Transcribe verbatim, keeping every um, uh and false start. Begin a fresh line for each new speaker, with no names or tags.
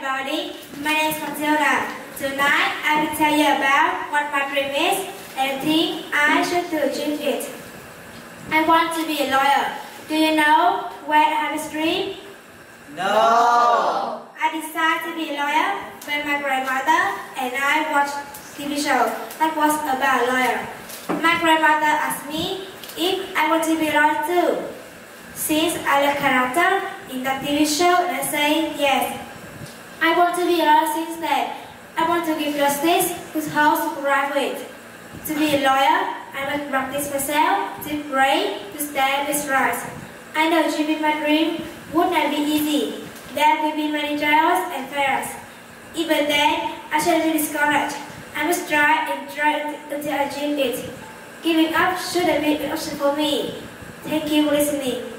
everybody. My name is Matilda. Tonight I will tell you about what my dream is and think I should do achieve it. I want to be a lawyer. Do you know why I have a dream?
No.
I decided to be a lawyer when my grandmother and I watched T V show that was about a lawyer. My grandmother asked me if I want to be a lawyer too. Since I like character in that T V show, and I say yes. I want to be a lawyer since then. I want to give justice to those who right with. To be a lawyer, I must practice myself, to pray, to stand with rights. I know achieving my dream would not be easy. There will be many trials and failures. Even then, I shall be discouraged. I must try and try until I achieve it. Giving up shouldn't be an option for me. Thank you for listening.